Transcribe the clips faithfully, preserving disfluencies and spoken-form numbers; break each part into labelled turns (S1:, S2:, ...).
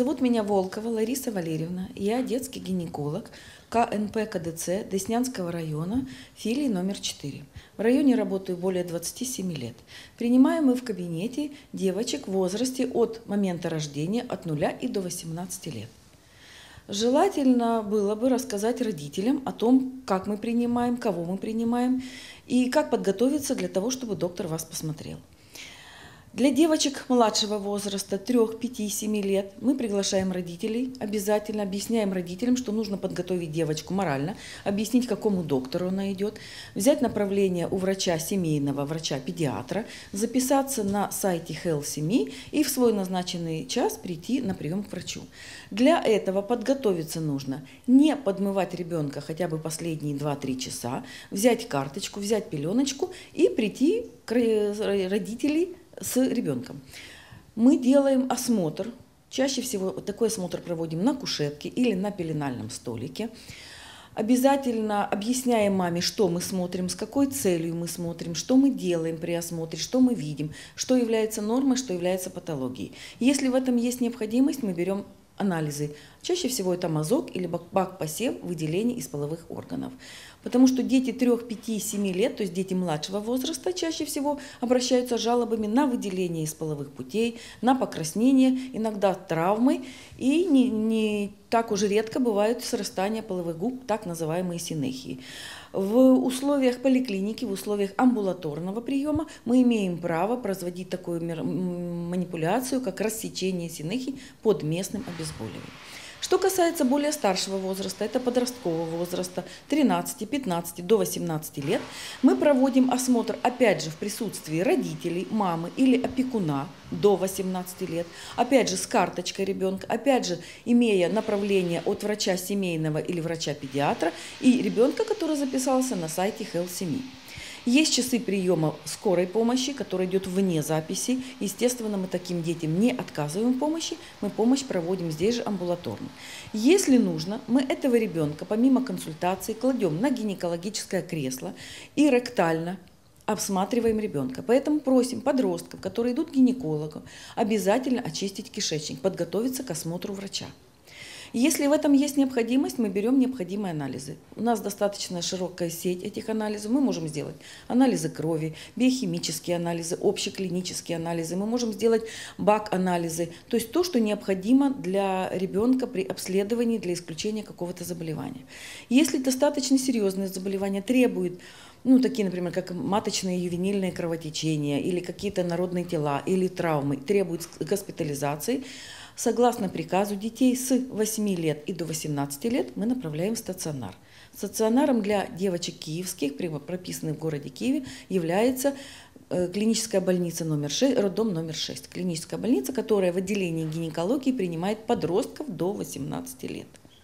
S1: Зовут меня Волкова Лариса Валерьевна. Я детский гинеколог ка эн пэ ка дэ цэ Деснянского района, филии номер четыре. В районе работаю более двадцати семи лет. Принимаем мы в кабинете девочек в возрасте от момента рождения от нуля и до восемнадцати лет. Желательно было бы рассказать родителям о том, как мы принимаем, кого мы принимаем и как подготовиться для того, чтобы доктор вас посмотрел. Для девочек младшего возраста, трёх, пяти, семи лет, мы приглашаем родителей, обязательно объясняем родителям, что нужно подготовить девочку морально, объяснить, к какому доктору она идет, взять направление у врача семейного, врача-педиатра, записаться на сайте Health.me и в свой назначенный час прийти на прием к врачу. Для этого подготовиться нужно не подмывать ребенка хотя бы последние два-три часа, взять карточку, взять пеленочку и прийти к родителям с ребенком. Мы делаем осмотр. Чаще всего такой осмотр проводим на кушетке или на пеленальном столике. Обязательно объясняем маме, что мы смотрим, с какой целью мы смотрим, что мы делаем при осмотре, что мы видим, что является нормой, что является патологией. Если в этом есть необходимость, мы берем анализы. Чаще всего это мазок или бак-посев выделений из половых органов. Потому что дети трёх, пяти, семи лет, то есть дети младшего возраста, чаще всего обращаются с жалобами на выделение из половых путей, на покраснение, иногда травмы. И не, не так уж редко бывают срастания половых губ, так называемые синехии. В условиях поликлиники, в условиях амбулаторного приема мы имеем право производить такую манипуляцию, как рассечение синехий под местным обезболиванием. Что касается более старшего возраста, это подросткового возраста, тринадцати, пятнадцати до восемнадцати лет, мы проводим осмотр, опять же, в присутствии родителей, мамы или опекуна до восемнадцати лет, опять же, с карточкой ребенка, опять же, имея направление от врача семейного или врача-педиатра и ребенка, который записался на сайте Health.me. Есть часы приема скорой помощи, которая идет вне записи. Естественно, мы таким детям не отказываем в помощи, мы помощь проводим здесь же амбулаторно. Если нужно, мы этого ребенка помимо консультации кладем на гинекологическое кресло и ректально обсматриваем ребенка. Поэтому просим подростков, которые идут к гинекологу, обязательно очистить кишечник, подготовиться к осмотру врача. Если в этом есть необходимость, мы берем необходимые анализы. У нас достаточно широкая сеть этих анализов. Мы можем сделать анализы крови, биохимические анализы, общеклинические анализы. Мы можем сделать бак-анализы. То есть то, что необходимо для ребенка при обследовании для исключения какого-то заболевания. Если достаточно серьезное заболевание требует, ну, такие, например, как маточные ювенильные кровотечения или какие-то народные тела или травмы, требуют госпитализации, согласно приказу детей с восьми лет и до восемнадцати лет мы направляем в стационар. Стационаром для девочек киевских, прописанных в городе Киеве, является клиническая больница номер шесть, роддом номер шесть. Клиническая больница, которая в отделении гинекологии принимает подростков до восемнадцати лет.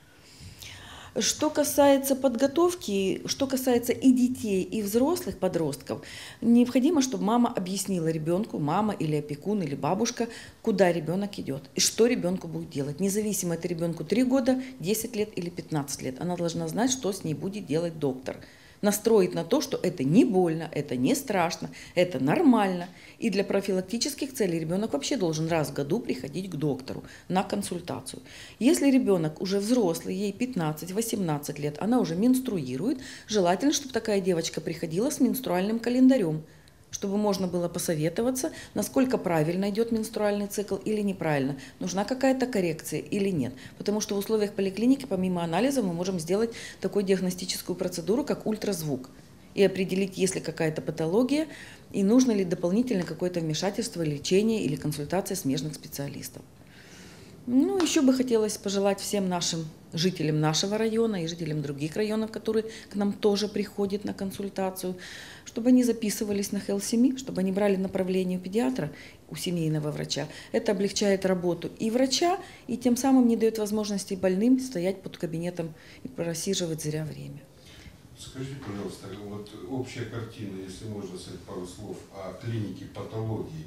S1: Что касается подготовки, что касается и детей, и взрослых подростков, необходимо, чтобы мама объяснила ребенку, мама или опекун, или бабушка, куда ребенок идет и что ребенку будет делать. Независимо, это ребенку три года, десять лет или пятнадцать лет. Она должна знать, что с ней будет делать доктор. Настроить на то, что это не больно, это не страшно, это нормально. И для профилактических целей ребенок вообще должен раз в году приходить к доктору на консультацию. Если ребенок уже взрослый, ей пятнадцать-восемнадцать лет, она уже менструирует, желательно, чтобы такая девочка приходила с менструальным календарем, чтобы можно было посоветоваться, насколько правильно идет менструальный цикл или неправильно, нужна какая-то коррекция или нет. Потому что в условиях поликлиники, помимо анализа, мы можем сделать такую диагностическую процедуру, как ультразвук, и определить, есть ли какая-то патология, и нужно ли дополнительное какое-то вмешательство, лечение или консультация смежных специалистов. Ну, еще бы хотелось пожелать всем нашим жителям нашего района и жителям других районов, которые к нам тоже приходят на консультацию, чтобы они записывались на Health.me, чтобы они брали направление у педиатра, у семейного врача. Это облегчает работу и врача, и тем самым не дает возможности больным стоять под кабинетом и просиживать зря время.
S2: Скажите, пожалуйста, вот общая картина, если можно сказать пару слов о клинике патологии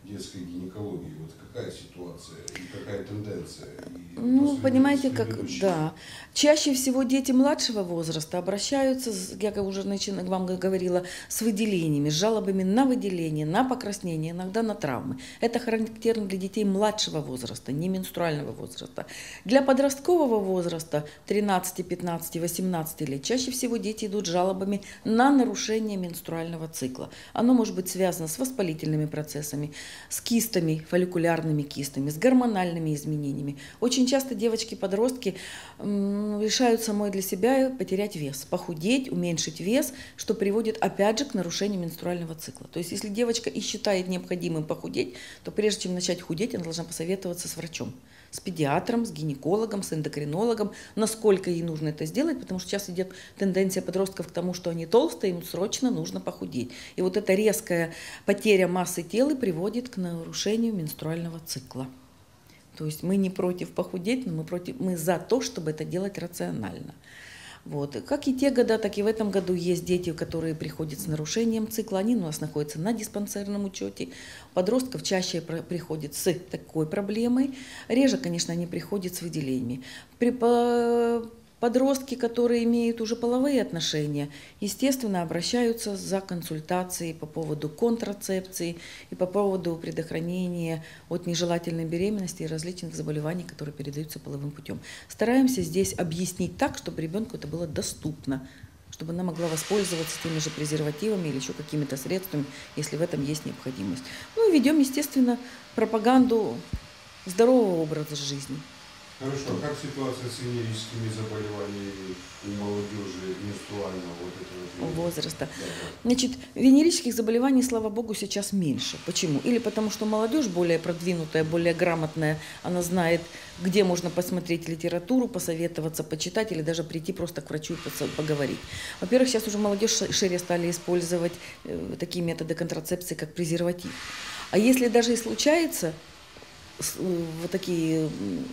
S2: детской гинекологии? Вот какая ситуация и какая тенденция? И
S1: Ну, понимаете, как,
S2: предыдущими?
S1: да. Чаще всего дети младшего возраста обращаются, с- я как уже начи- вам говорила, с выделениями, с жалобами на выделение, на покраснение, иногда на травмы. Это характерно для детей младшего возраста, не менструального возраста. Для подросткового возраста тринадцати, пятнадцати, восемнадцати лет чаще всего дети идут с жалобами на нарушение менструального цикла. Оно может быть связано с воспалительными процессами, с кистами, фолликулярными кистами, с гормональными изменениями. Очень часто девочки-подростки м, решают самой для себя потерять вес, похудеть, уменьшить вес, что приводит опять же к нарушению менструального цикла. То есть если девочка и считает необходимым похудеть, то прежде чем начать худеть, она должна посоветоваться с врачом, с педиатром, с гинекологом, с эндокринологом, насколько ей нужно это сделать, потому что сейчас идет тенденция подростков к тому, что они толстые, им срочно нужно похудеть. И вот эта резкая потеря массы тела приводит к нарушению менструального цикла. То есть мы не против похудеть, но мы, против, мы за то, чтобы это делать рационально. Вот. Как и те года, так и в этом году есть дети, которые приходят с нарушением цикла. Они у нас находятся на диспансерном учете. У подростков чаще приходят с такой проблемой. Реже, конечно, они приходят с выделениями. При Подростки, которые имеют уже половые отношения, естественно, обращаются за консультацией по поводу контрацепции и по поводу предохранения от нежелательной беременности и различных заболеваний, которые передаются половым путем. Стараемся здесь объяснить так, чтобы ребенку это было доступно, чтобы она могла воспользоваться теми же презервативами или еще какими-то средствами, если в этом есть необходимость. Ну и ведем, естественно, пропаганду здорового образа жизни.
S2: Хорошо, а как ситуация с венерическими заболеваниями у молодежи менструального вот этого
S1: возраста?
S2: Да, да.
S1: Значит, венерических заболеваний, слава богу, сейчас меньше. Почему? Или потому что молодежь более продвинутая, более грамотная, она знает, где можно посмотреть литературу, посоветоваться, почитать или даже прийти просто к врачу и поговорить. Во-первых, сейчас уже молодежь шире стали использовать э, такие методы контрацепции, как презерватив. А если даже и случается э, вот такие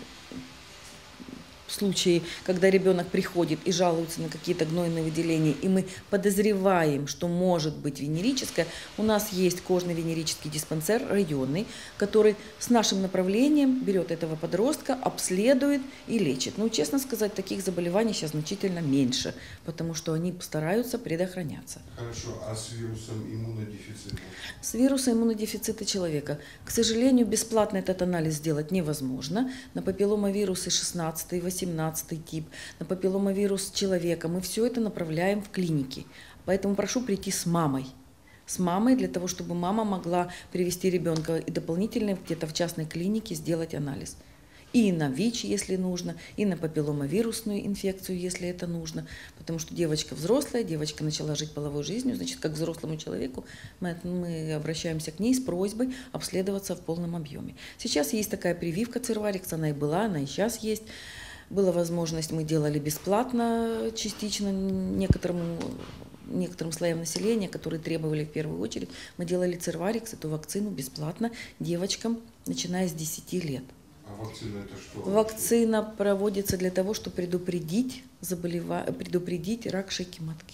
S1: случаи, когда ребенок приходит и жалуется на какие-то гнойные выделения, и мы подозреваем, что может быть венерическое, у нас есть кожный венерический диспансер районный, который с нашим направлением берет этого подростка, обследует и лечит. Ну, честно сказать, таких заболеваний сейчас значительно меньше, потому что они стараются предохраняться.
S2: Хорошо, а с вирусом иммунодефицита?
S1: С вирусом иммунодефицита человека, к сожалению, бесплатно этот анализ сделать невозможно. На папилломавирусы шестнадцатый, восемнадцатый тип, на папилломавирус человека мы все это направляем в клиники. Поэтому прошу прийти с мамой. С мамой для того, чтобы мама могла привести ребенка и дополнительно где-то в частной клинике сделать анализ. И на ВИЧ, если нужно, и на папилломавирусную инфекцию, если это нужно. Потому что девочка взрослая, девочка начала жить половой жизнью, значит, как взрослому человеку мы, мы обращаемся к ней с просьбой обследоваться в полном объеме. Сейчас есть такая прививка Cervarix, она и была, она и сейчас есть. Была возможность, мы делали бесплатно частично некоторым, некоторым слоям населения, которые требовали в первую очередь. Мы делали Cervarix, эту вакцину, бесплатно девочкам, начиная с десяти лет.
S2: А вакцина это что?
S1: Вакцина проводится для того, чтобы предупредить, заболева... предупредить рак шейки матки.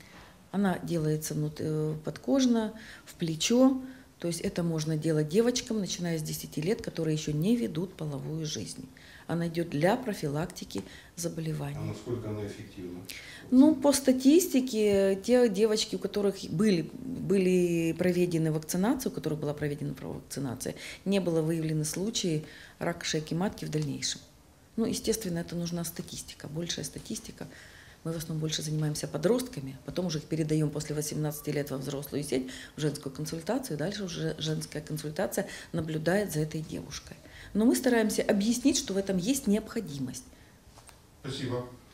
S1: Она делается подкожно, в плечо. То есть это можно делать девочкам, начиная с десяти лет, которые еще не ведут половую жизнь. Она идет для профилактики заболеваний.
S2: А насколько она эффективна?
S1: Ну, по статистике, те девочки, у которых были, были проведены вакцинации, у которых была проведена вакцинация, не было выявлено случаи рака шейки матки в дальнейшем. Ну, естественно, это нужна статистика, большая статистика. Мы в основном больше занимаемся подростками, потом уже их передаем после восемнадцати лет во взрослую сеть, в женскую консультацию, дальше уже женская консультация наблюдает за этой девушкой. Но мы стараемся объяснить, что в этом есть необходимость.
S2: Спасибо.